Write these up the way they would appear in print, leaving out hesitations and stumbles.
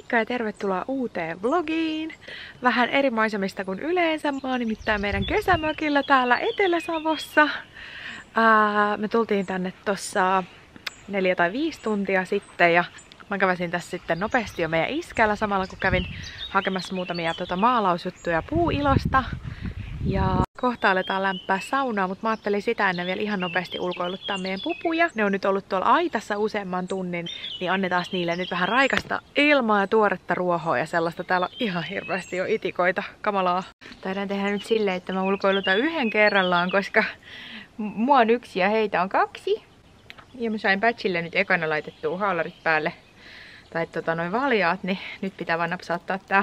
Moikka ja tervetuloa uuteen vlogiin. Vähän eri maisemista kuin yleensä. Mä oon nimittäin meidän kesämökillä täällä Etelä-Savossa. Me tultiin tänne tossa 4 tai 5 tuntia sitten ja mä käväsin tässä sitten nopeasti jo meidän iskällä samalla kun kävin hakemassa muutamia maalausjuttuja puuilosta. Ja kohta aletaan lämpää saunaa, mutta mä ajattelin sitä ennen vielä ihan nopeasti ulkoiluttaa meidän pupuja. Ne on nyt ollut tuolla aitassa useamman tunnin, niin annetaan niille nyt vähän raikasta ilmaa ja tuoretta ruohoa ja sellaista. Täällä on ihan hirveästi jo itikoita, kamalaa. Taidaan tehdä nyt silleen, että mä ulkoilutan yhden kerrallaan, koska mua on 1 ja heitä on 2. Ja mä sain Patchille nyt ekana laitettua haalarit päälle, tai noin valjaat, niin nyt pitää vaan napsauttaa tää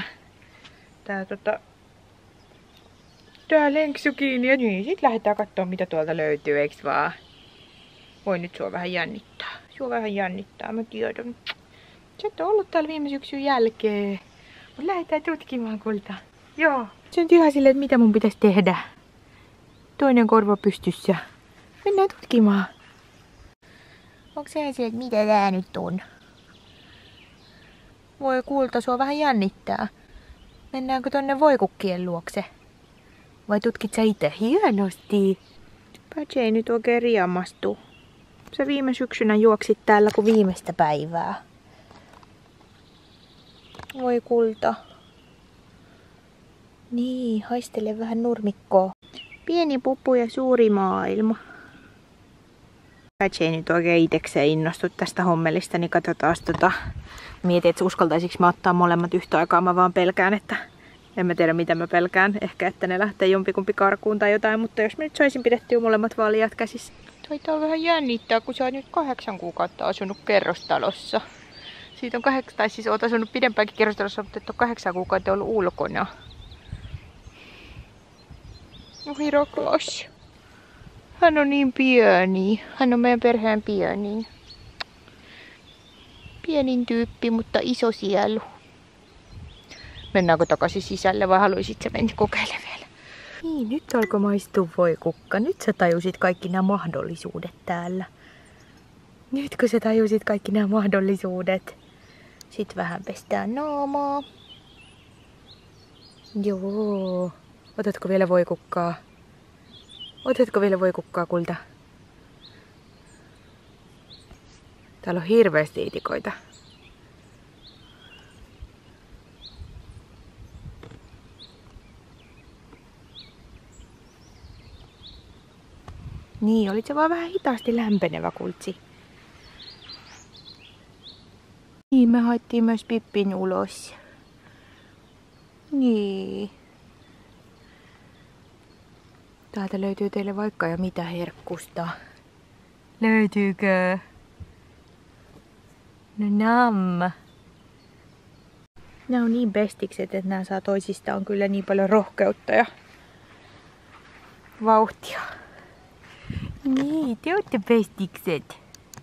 lenksu kiinni ja niin, sit lähdetään kattoo mitä tuolta löytyy, eiks vaan? Voi nyt sua vähän jännittää. Mä tiedän. Sä et oo ollut täällä viime syksyn jälkeen. Mut lähdetään tutkimaan kulta. Joo. Se on ihan silleen, että mitä mun pitäisi tehdä. Toinen korva pystyssä. Mennään tutkimaan. Onko se se, että mitä tää nyt on? Voi kulta, sua vähän jännittää. Mennäänkö tonne voikukkien luokse? Vai tutkit sä itse? Hienosti. Patch ei nyt oikein riemastu. Sä viime syksynä juoksit täällä kuin viimeistä päivää. Voi kulta. Niin, haistele vähän nurmikkoa. Pieni pupu ja suuri maailma. Patch ei nyt oikein itekseen innostu tästä hommelista, niin katsotaan mietin, että uskaltaisiko mä ottaa molemmat yhtä aikaa. Mä vaan pelkään, että en mä tiedä mitä mä pelkään. Ehkä että ne lähtee jompikumpi karkuun tai jotain, mutta jos mä nyt saisin pidettyä molemmat valjaat käsissä. Taitaa vähän jännittää, kun sä oot nyt 8 kuukautta asunut kerrostalossa. Siitä on 8, tai siis oot asunut pidempäänkin kerrostalossa, mutta et ole 8 kuukautta ollut ulkona. No Hiroklas. Hän on niin pieni. Hän on meidän perheen pieni. Pienin tyyppi, mutta iso sielu. Mennäänkö takaisin sisälle vai haluaisit sä mennä kokeilemaan vielä? Niin, nyt alkoi maistua voikukka. Nyt sä tajusit kaikki nämä mahdollisuudet täällä. Nytkö sä tajusit kaikki nämä mahdollisuudet? Sitten vähän pestään naamaa. Joo. Otatko vielä voikukkaa? Otatko vielä voikukkaa, kulta? Täällä on hirveästi itikoita. Niin, olit se vaan vähän hitaasti lämpenevä, kultsi. Niin, me haettiin myös Pippin ulos. Niin. Täältä löytyy teille vaikka ja mitä herkkusta. Löytyykö? No nam. Nämä on niin bestikset, että nämä saa toisistaan kyllä niin paljon rohkeutta ja vauhtia. Niin, te ootte bestikset.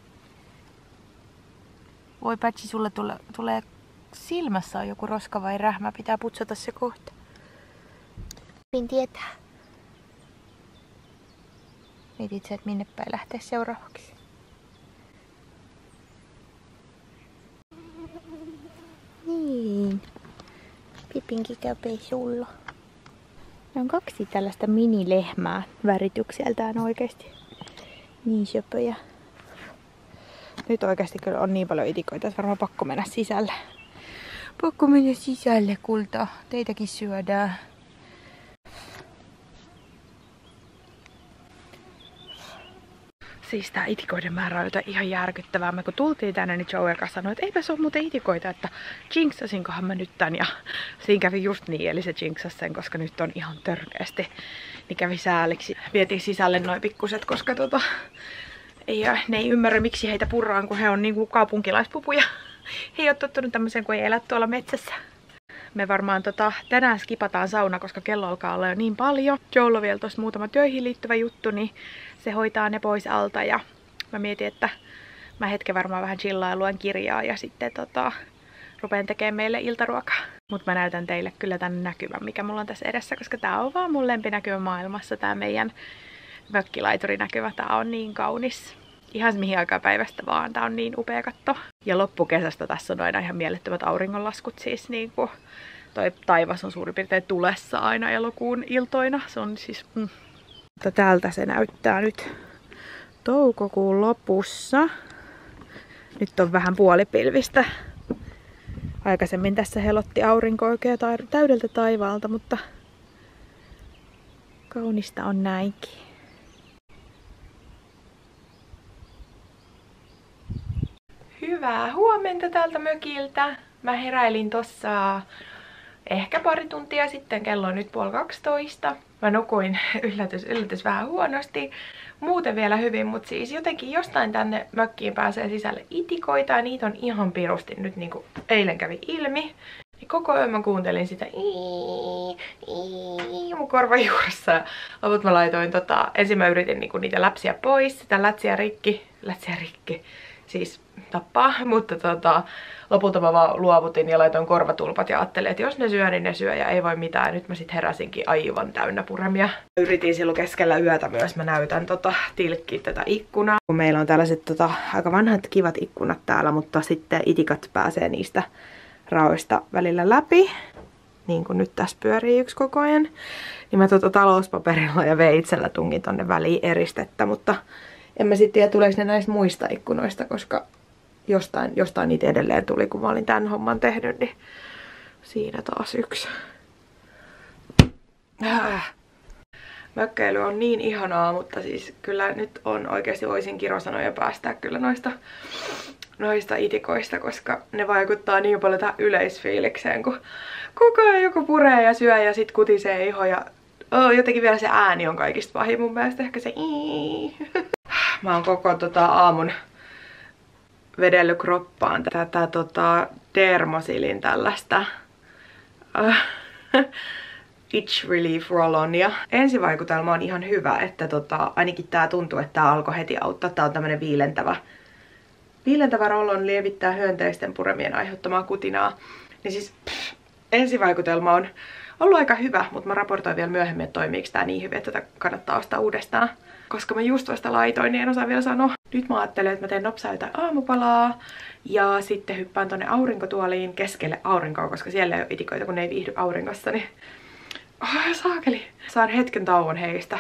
Voi Patchi, sulla tulee silmässä on joku roska vai rähmä. Pitää putsata se kohta. Pin tietää. Mietit sä, että minne päin lähteä seuraavaksi? Niin. Pipinkin käy pesulla. Ne on 2 tällaista minilehmää väritykseltään oikeesti. Niin söpöjä. Nyt oikeasti kyllä on niin paljon itikoita, että varmaan pakko mennä sisälle. Pakko mennä sisälle, kulta. Teitäkin syödään. Siis tää itikoiden määrä on jotain ihan järkyttävää. Me kun tultiin tänne, niin Joe kanssa sanoi, että eipä se ole muuten itikoita, että jinksasinkohan mä nyt tän. Ja siinä kävi just niin, eli se jinksasi sen, koska nyt on ihan törkeästi. Niin kävi sääliksi. Vietiin sisälle noin pikkuset, koska ne ei ymmärrä miksi heitä purraan, kun he on niinku kaupunkilaispupuja. He ei ole tottunut tämmöiseen, kun ei elä tuolla metsässä. Me varmaan tänään skipataan sauna, koska kello alkaa olla jo niin paljon. Joella on vielä tossa muutama töihin liittyvä juttu, niin se hoitaa ne pois alta. Ja mä mietin, että mä hetken varmaan vähän chillaan ja luen kirjaa ja sitten rupean tekemään meille iltaruokaa. Mutta mä näytän teille kyllä tän näkymän, mikä mulla on tässä edessä, koska tää on vaan mun lempinäkymä maailmassa, tää meidän mökkilaiturinäkymä. Tää on niin kaunis. ihan mihin aikaa päivästä vaan. Tää on niin upea katto. Ja loppukesästä tässä on aina ihan mielettömät auringonlaskut. Siis niinku toi taivas on suurin piirtein tulessa aina elokuun iltoina. Se on siis... Mutta tältä se näyttää nyt toukokuun lopussa. Nyt on vähän puolipilvistä. Aikaisemmin tässä helotti aurinko oikein täydeltä taivaalta, mutta kaunista on näinkin. Hyvää huomenta täältä mökiltä. Mä heräilin tossa ehkä pari tuntia sitten, kello on nyt 11:30. Mä nukuin yllätys vähän huonosti. Muuten vielä hyvin, mutta siis jotenkin jostain tänne mökkiin pääsee sisälle itikoita ja niitä on ihan pirusti nyt niinku eilen kävi ilmi. Niin koko ajan mä kuuntelin sitä mun korvan juuressa ja loput mä laitoin ensin mä yritin niinku niitä läpsiä pois, sitä lätsiä rikki, siis tappaa, mutta lopulta mä vaan luovutin ja laitoin korvatulpat ja ajattelin, että jos ne syö, niin ne syö ja ei voi mitään. Ja nyt mä sit heräsinkin aivan täynnä puremia. Yritin silloin keskellä yötä myös, mä näytän tilkkiä tätä ikkunaa. Kun meillä on tällaiset aika vanhat kivat ikkunat täällä, mutta sitten itikat pääsee niistä raoista välillä läpi. Niin kuin nyt tässä pyörii yksi koko ajan. Niin mä talouspaperilla ja veitsellä tungin tonne väliin eristettä, mutta en mä sitten tiedä, tuleeko ne näistä muista ikkunoista, koska jostain niitä edelleen tuli, kun mä olin tän homman tehnyt, niin siinä taas yksi. Mökkeily on niin ihanaa, mutta siis kyllä nyt on oikeasti voisin kirosanoja päästää kyllä noista itikoista, koska ne vaikuttaa niin paljon tähän yleisfiilikseen, kun koko ajan joku puree ja syö ja sit kutisee iho ja jotenkin vielä se ääni on kaikista pahin mun mielestä, ehkä se Mä oon koko aamun vedellyt kroppaan tätä Dermosilin tällaista Itch Relief Roll-onia. Ensivaikutelma on ihan hyvä, että ainakin tää tuntuu, että tää alkoi heti auttaa. Tää on tämmönen viilentävä roll-on, lievittää hyönteisten puremien aiheuttamaa kutinaa. Niin siis ensivaikutelma on ollut aika hyvä, mutta mä raportoin vielä myöhemmin, että toimiiko tää niin hyvin, että tätä kannattaa ostaa uudestaan. Koska mä just vasta laitoin, niin en osaa vielä sanoa. Nyt mä ajattelen, että mä teen nopsaa jotain aamupalaa. Ja sitten hyppään tonne aurinkotuoliin keskelle aurinkoa, koska siellä ei ole itikoita, kun ne ei viihdy auringossa. Niin... saakeli. Saan hetken tauon heistä.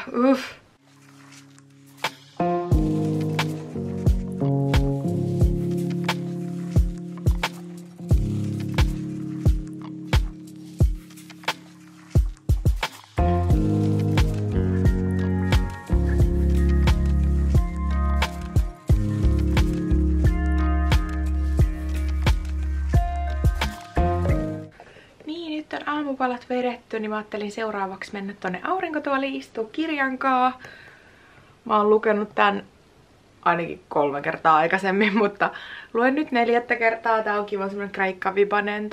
Aamupalat vedetty, niin mä ajattelin seuraavaksi mennä tonne aurinkotuoliin istua kirjankaa. Mä oon lukenut tän ainakin 3 kertaa aikaisemmin, mutta luen nyt 4. kertaa. Tää on kiva semmonen kreikkavipanen.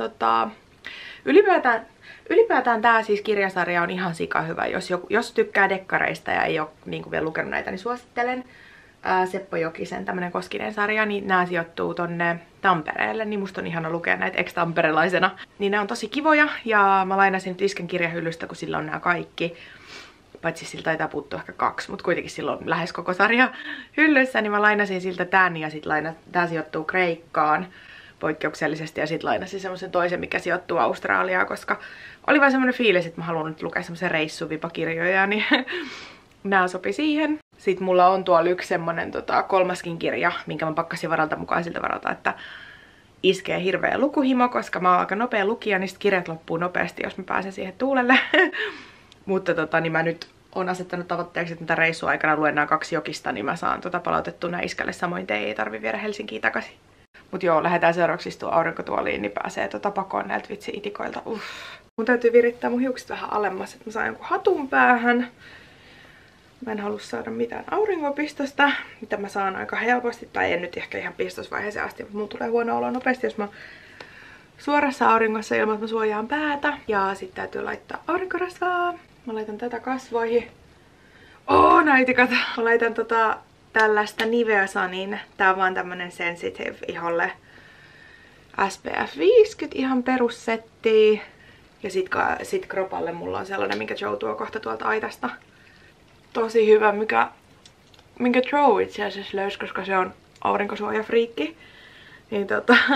Ylipäätään tää siis kirjasarja on ihan sikahyvä. Jos tykkää dekkareista ja ei oo niin vielä lukenut näitä, niin suosittelen. Seppo Jokisen tämmönen Koskinen sarja, niin nää sijoittuu tonne Tampereelle, niin musta on ihana lukea näitä ex-tamperelaisena. Niin nää on tosi kivoja ja mä lainasin nyt isken kirjahyllystä, kun sillä on nää kaikki. Paitsi siltä taitaa puuttua ehkä 2, mutta kuitenkin silloin lähes koko sarja hyllyssä, niin mä lainasin siltä tän ja sit tää sijoittuu Kreikkaan poikkeuksellisesti ja sit lainasin semmosen toisen, mikä sijoittuu Australiaan, koska oli vaan semmonen fiilis, että mä haluan nyt lukea semmosen reissuvipakirjoja, niin nää sopi siihen. Sitten mulla on tuolla yksi semmonen 3. kirja, minkä mä pakkasin varalta mukaan siltä varalta, että iskee hirveä lukuhimo, koska mä oon aika nopea lukija, niin sit kirjat loppuu nopeasti, jos mä pääsen siihen tuulelle. Mutta niin mä nyt oon asettanut tavoitteeksi, että mitä reissuaikana luen nämä 2 Jokista, niin mä saan palautettuna iskälle, samoin te ei tarvi viedä Helsinkiin takaisin. Mut joo, lähdetään seuraavaksi istua aurinkotuoliin, niin pääsee pakoon näiltä vitsi-itikoilta. Mun täytyy virittää mun hiukset vähän alemmas, että mä saan jonkun hatun päähän. Mä en halua saada mitään auringonpistosta, mitä mä saan aika helposti, tai en nyt ehkä ihan pistosvaiheeseen asti, mutta mulla tulee huono olo nopeasti, jos mä suorassa auringossa ilman, että mä suojaan päätä. Ja sitten täytyy laittaa aurinkorasvaa. Mä laitan tätä kasvoihin. Näitikat! Mä laitan tällaista Nivea Sunin. Tää on vaan tämmönen sensitive iholle. SPF 50, ihan perussetti. Ja sit kropalle mulla on sellainen, minkä Joe tuo kohta tuolta aitasta. Tosi hyvä, mikä minkä Joe itse asiassa löysi, koska se on aurinkosuojafriikki, niin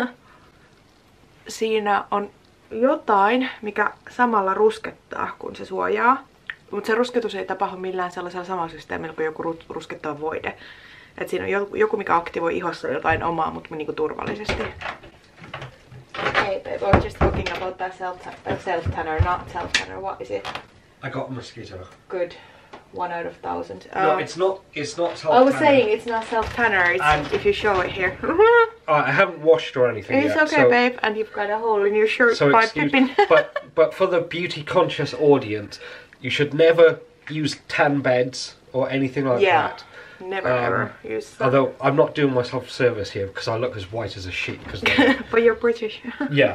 siinä on jotain, mikä samalla ruskettaa, kun se suojaa. Mutta se rusketus ei tapahdu millään sellaisella samalla systeemillä kuin joku ruskettava voide. Et siinä on joku, mikä aktivoi ihossa jotain omaa, mutta niinku turvallisesti. Hey babe, I was just talking about that self-tanner, not self-tanner. What is it? I got mosquito. Good. 1 out of 1,000. No, it's not self-tanner. I was saying it's not self-tanner, it's if you show it here. I haven't washed or anything it's yet. Okay, so, babe, and you've got a hole in your shirt by Pippin. but for the beauty-conscious audience, you should never use tan beds or anything like that. Never ever use that. Although I'm not doing myself a service here because I look as white as a sheet. But you're British. Yeah.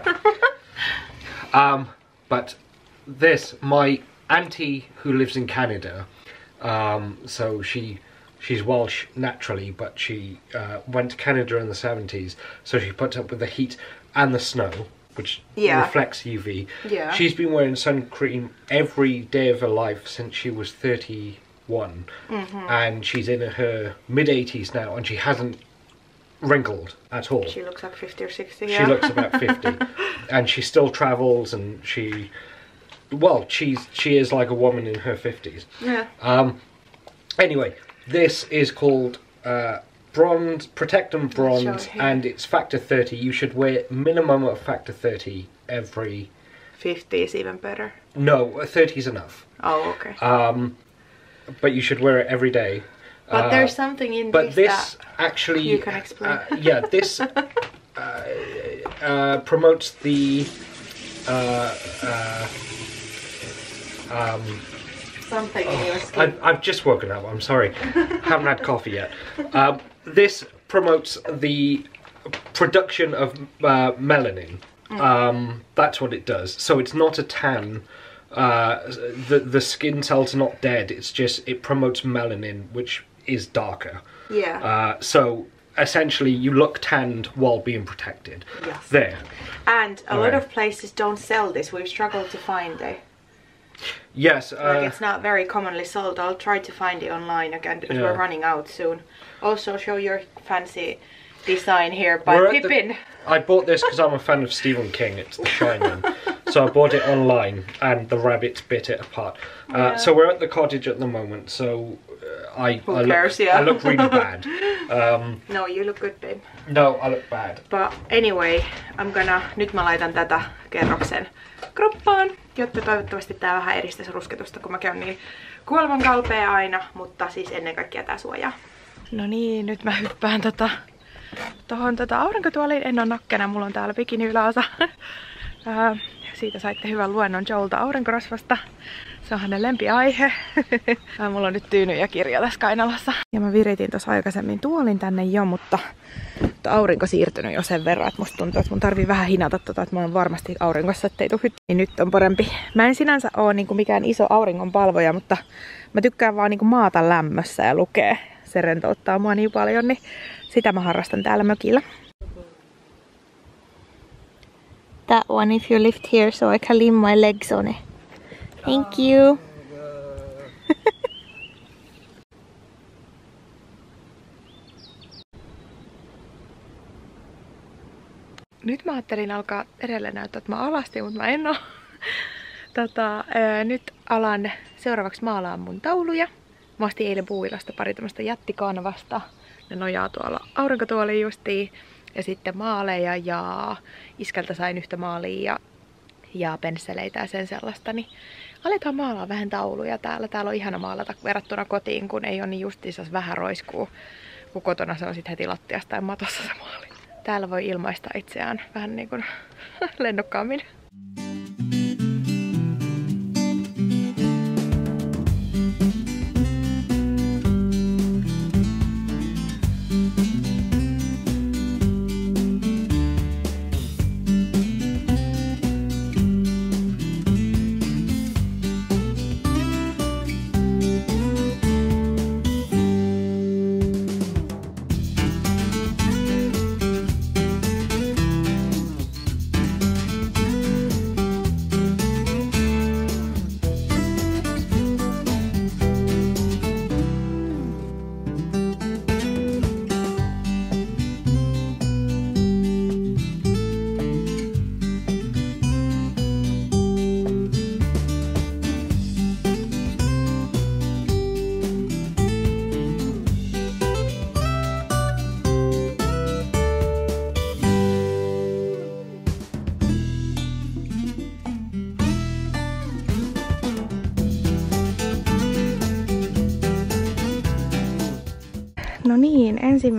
But my auntie who lives in Canada, so she's Welsh naturally, but she went to Canada in the 70s, so she puts up with the heat and the snow, which reflects UV. Yeah. She's been wearing sun cream every day of her life since she was 31, and she's in her mid-80s now, and she hasn't wrinkled at all. She looks like 50 or 60. She looks about 50, and she still travels, and she is like a woman in her 50s. Yeah. Anyway, this is called Bronze Protect and Bronze, and it's factor 30. You should wear minimum of factor 30 every. 50 is even better. No, 30 is enough. Oh, okay. But you should wear it every day. But there's something in this that actually you can explain. Yeah, this promotes the something in your skin. I've just woken up, I'm sorry. Haven't had coffee yet. This promotes the production of melanin. That's what it does. So it's not a tan. The skin cells are not dead. It's just it promotes melanin, which is darker. Yeah. So essentially, you look tanned while being protected. Yes. There. And a lot of places don't sell this. We've struggled to find it. Yes. Like it's not very commonly sold. I'll try to find it online again because we're running out soon. Also, show your fancy design here by Pippin. I bought this because I'm a fan of Stephen King. It's The Shining. So I bought it online, and the rabbits bit it apart. So we're at the cottage at the moment. So I look really bad. No, you look good, babe. No, I look bad. But anyway, nyt mä laitan tätä kerroksen kroppaan, jotta toivottavasti tää vähän eristäisi rusketusta, kun mä käyn niin kuoleman kalpea aina, mutta siis ennen kaikkea tää suojaa. No niin, nyt mä hyppään tohon aurinkotuoliin. En oo nokkena, mulla on täällä bikini yläosa. Siitä saitte hyvän luennon Joelta aurinkorasvasta. Se on hänen lempiaihe. Mulla on nyt tyyny ja kirja tässä kainalossa. Ja mä viritin tuossa aikaisemmin tuolin tänne jo, mutta aurinko siirtynyt jo sen verran, että musta tuntuu, että mun tarvii vähän hinata että mä oon varmasti auringossa, ettei tuu hytti. Niin nyt on parempi. Mä en sinänsä oo niinku mikään iso auringonpalvoja, mutta mä tykkään vaan niinku maata lämmössä ja lukea. Se rentouttaa mua niin paljon, niin sitä mä harrastan täällä mökillä. That one if you lift here so I can lean my legs on it. Thank you. Nyt mä ajattelin alkaa edelleen näyttää, että mä alastin, mutta mä en oo. Nyt alan seuraavaksi maalaan mun tauluja. Mä ostin eilen Puuilasta pari tämmöstä jättikanvasta. Ne nojaa tuolla aurinkotuoliin justiin. Ja sitten maaleja ja iskältä sain yhtä maalia ja pensseleitä ja sen sellaista. Niin aletaan maalaa vähän tauluja täällä. Täällä on ihana maalata verrattuna kotiin, kun ei ole niin justiinsa vähän roiskuu. Kun kotona se on sit heti lattiasta ja matossa se maali. Täällä voi ilmaista itseään vähän niin kuin lennokkaammin.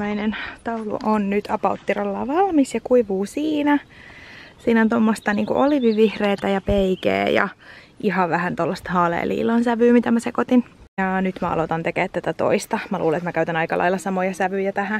ensimmäinen taulu on nyt apauttiralla valmis ja kuivuu siinä. Siinä on tuommoista niinku olivivihreätä ja peikeä ja ihan vähän tuollaista haalealiilan sävyä, mitä mä sekoitin. Ja nyt mä aloitan tekemään tätä toista. Mä luulen, että mä käytän aika lailla samoja sävyjä tähän.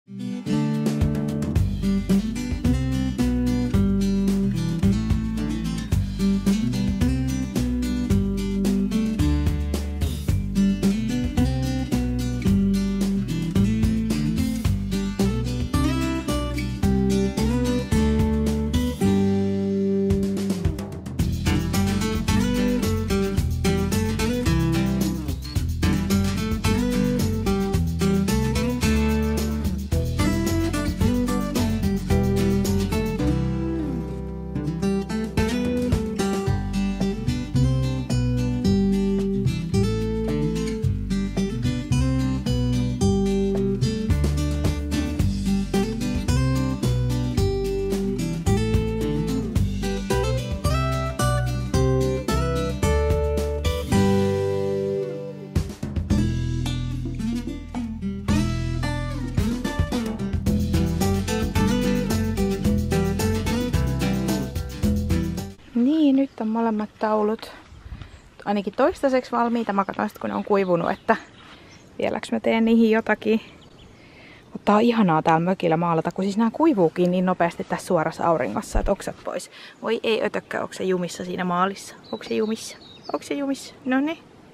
Niin, nyt on molemmat taulut ainakin toistaiseksi valmiita. Mä katson sitten, kun ne on kuivunut, että vieläks mä teen niihin jotakin. Mutta tää on ihanaa täällä mökillä maalata, kun siis nää kuivuukin niin nopeasti tässä suorassa auringossa, että oksat pois. Voi ei ötökkä, onko se jumissa siinä maalissa? Onko se jumissa? Onko se jumissa? Noniin.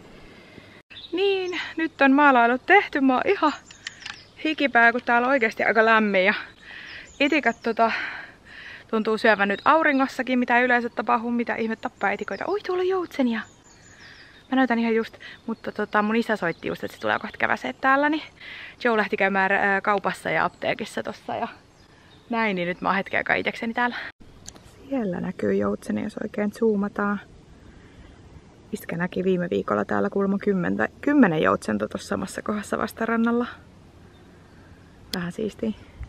Niin, nyt on maalailut tehty. Mä oon ihan hikipää, kun täällä on oikeasti aika lämmin. Ja itikat tuntuu syövän nyt auringossakin, mitä yleensä tapahtuu, mitä ihme tappaa etikoita. Oi, tuolla on joutsenia! Mä näytän ihan just, mutta mun isä soitti just, että se tulee kohta käväsee täällä, niin Joe lähti käymään kaupassa ja apteekissa tossa ja näin, niin nyt mä oon hetken aikaa itekseni täällä. Siellä näkyy joutsenia, jos oikein zoomataan. Iskä näki viime viikolla täällä kuulemma 10 joutsenta tuossa samassa kohdassa vastarannalla. Vähän siistiä.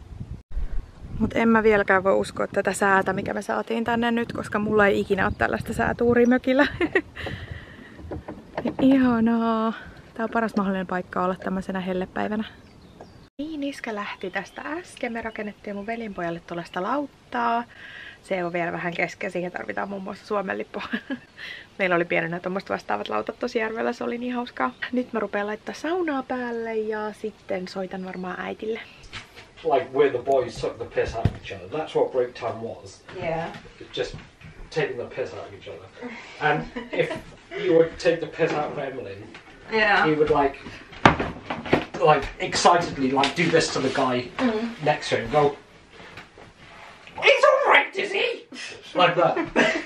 Mut en mä vieläkään voi uskoa tätä säätä, mikä me saatiin tänne nyt, koska mulla ei ikinä ole tällaista säätuuria mökillä. Ihanaa. Tää on paras mahdollinen paikka olla tämmöisenä hellepäivänä. Niin, iskä lähti tästä äsken. Me rakennettiin mun velinpojalle tuollaista lauttaa. Se on vielä vähän kesken, siihen tarvitaan muun muassa Suomen lippu. Meillä oli pienenä tuommoista vastaavat lautat tosi järvellä, se oli niin hauskaa. Nyt mä rupean laittaa saunaa päälle ja sitten soitan varmaan äitille. Like where the boys took the piss out of each other. That's what break time was. Yeah. Just taking the piss out of each other. And if you would take the piss out of Emlyn, yeah, he would like excitedly do this to the guy next to him. Go, he's all right, is he? Like that.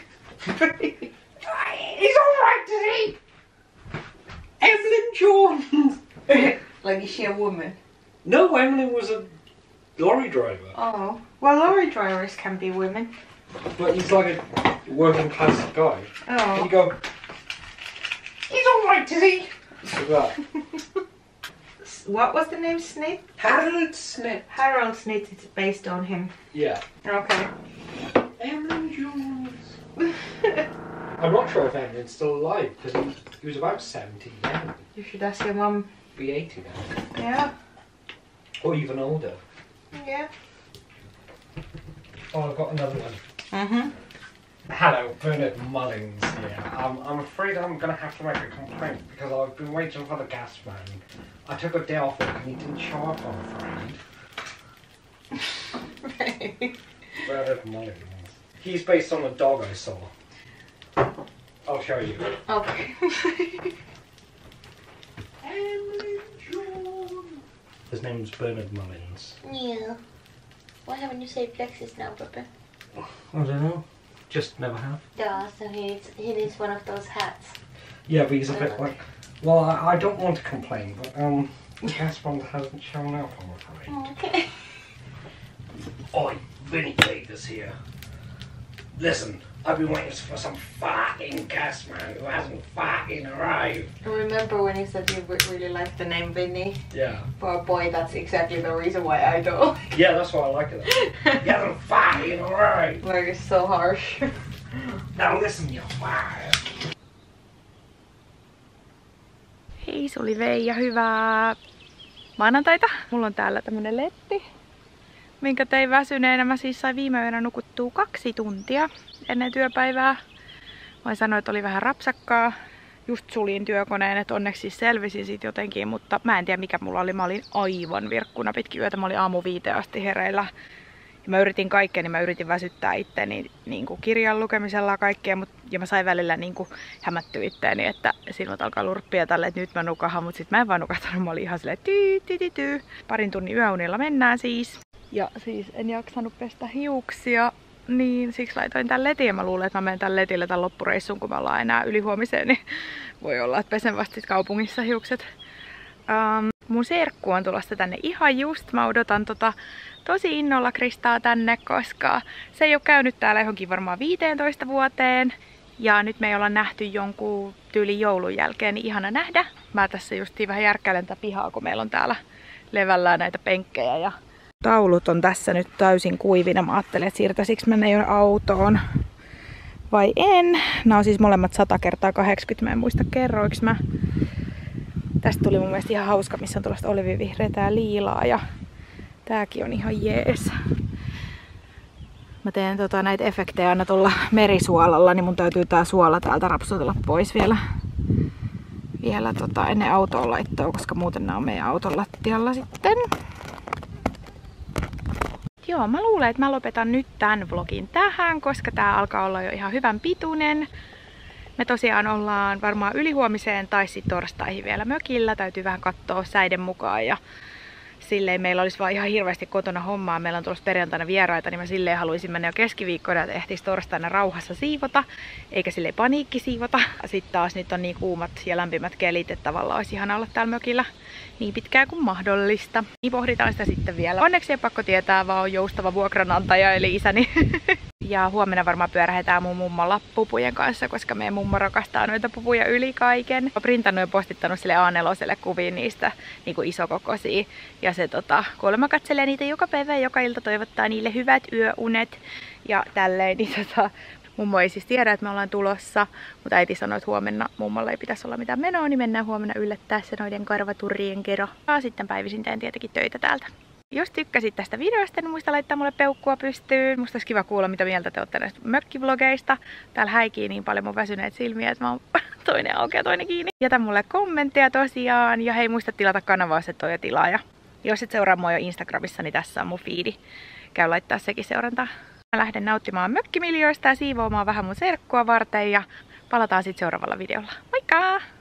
He's all right, is he? Emlyn Jones. Like, is she a woman? No, Emlyn was a lorry driver. Oh, well, lorry drivers can be women. But he's like a working class guy. Oh. And you go, he's all right, is he? Like that. What was the name? Snit? Harold Snit. Harold Snit is based on him. Yeah. Okay. Emlyn Jones. I'm not sure if Emlyn's still alive because he was about 70 then. You should ask your mum. Be 80 now. Yeah. Or even older. Yeah. Oh, I've got another one. Mm-hmm. Hello, Bernard Mullins here. I'm afraid I'm going to have to make a complaint because I've been waiting for the gas man. I took a day off work and he didn't show up, I'm afraid. Bernard Mullins. He's based on a dog I saw. I'll show you. Okay. His name's Bernard Mullins. Yeah. Why haven't you saved Lexus now, Papa? I don't know. Just never have. Yeah, so he needs one of those hats. Yeah, but he's a bit like... Well, I don't want to complain, but the gas bond hasn't shown up, I'm afraid. Okay. Oi, Vinny Vegas here. Listen, I've been waiting for some fucking gas man who hasn't fucking arrived. I remember when you said you really liked the name Vinny. Yeah. For a boy, that's exactly the reason why I don't. Yeah, that's why I like it. He hasn't fucking arrived. Like, it's so harsh. Now listen, you fire. Hei, se oli Veija, hyvää maanantaita. Mulla on täällä tämmönen letti, minkä tein väsyneenä. Mä siis sain viime yönä nukuttua 2 tuntia ennen työpäivää. Voin sanoa, että oli vähän rapsakkaa. Just suljin työkoneen, että onneksi siis selvisin siitä jotenkin, mutta mä en tiedä mikä mulla oli. Mä olin aivan virkkuna pitkin yötä. Mä olin aamu 5 asti hereillä. Ja mä yritin kaikkea, niin mä yritin väsyttää itteni niin kuin kirjan lukemisella ja kaikkea, ja mä sain välillä niin kuin hämättyä itteeni, että silmät alkaa lurppia tälle, että nyt mä nukahan, mutta sit mä en vaan nukahtanut, mä olin ihan silleen tyy. Parin tunnin yöunilla mennään siis. Ja siis en jaksanut pestä hiuksia, niin siksi laitoin tän letin ja mä luulen, että mä menen tän letille tän loppureissun, kun me ollaan enää ylihuomiseen, niin voi olla, että pesen vasta kaupungissa hiukset. Mun serkku on tulossa tänne ihan just. Mä odotan tosi innolla Kristaa tänne, koska se ei ole käynyt täällä johonkin varmaan 15 vuoteen. Ja nyt me ei olla nähty jonkun tyyli joulun jälkeen, niin ihana nähdä. Mä tässä justiin vähän järkkäilen tätä pihaa, kun meillä on täällä levällään näitä penkkejä. Ja taulut on tässä nyt täysin kuivina. Mä ajattelin, että siirtäisikö mä ne autoon vai en. Nämä on siis molemmat 100 × 80. Mä en muista kerroiks mä. Tästä tuli mun mielestä ihan hauska, missä on tuollaista olivivihreätä ja liilaa ja tääkin on ihan jees. Mä teen näitä efektejä aina tuolla merisuolalla, niin mun täytyy tää suola täältä rapsutella pois vielä ennen autoon laittoa, koska muuten nää on meidän auton lattialla sitten. Joo, mä luulen, että mä lopetan nyt tän vlogin tähän, koska tää alkaa olla jo ihan hyvän pituinen. Me tosiaan ollaan varmaan ylihuomiseen tai sitten torstaihin vielä mökillä. Täytyy vähän katsoa säiden mukaan ja silleen meillä olisi vaan ihan hirveästi kotona hommaa. Meillä on tulossa perjantaina vieraita, niin mä silleen haluaisin mennä jo keskiviikkona, että ehtis torstaina rauhassa siivota, eikä silleen paniikki siivota. Sitten taas nyt on niin kuumat ja lämpimät kelit, että tavallaan olisi ihana olla täällä mökillä niin pitkään kuin mahdollista. Niin pohditaan sitä sitten vielä. Onneksi ei pakko tietää, vaan on joustava vuokranantaja eli isäni. Ja huomenna varmaan pyörähetään mun mummon lappupujen kanssa, koska meidän mummo rakastaa noita pupuja yli kaiken. Mä printannut ja postittanut sille A4:lle kuviin niistä niin kuin isokokoisia. Ja se kuulemma katselee niitä joka päivä ja joka ilta toivottaa niille hyvät yöunet. Ja tälleen, niin mummo ei siis tiedä, että me ollaan tulossa. Mutta äiti sanoi, että huomenna mummolla ei pitäisi olla mitään menoa, niin mennään huomenna yllättää se noiden karvaturrien kero. Ja sitten päivisin teen tietenkin töitä täältä. Jos tykkäsit tästä videosta, niin muista laittaa mulle peukkua pystyyn. Musta olisi kiva kuulla, mitä mieltä te olette näistä mökkivlogeista. Täällä häikii niin paljon mun väsyneet silmiä, että mä oon toinen auki ja toinen kiinni. Jätä mulle kommentteja tosiaan. Ja hei, muista tilata kanavaa, jos et ole jo tilaaja. Jos et seuraa mua jo Instagramissa, niin tässä on mun feedi. Käy laittaa sekin seurantaa. Mä lähden nauttimaan mökkimiljoista ja siivoamaan vähän mun serkkua varten. Ja palataan sitten seuraavalla videolla. Moikka!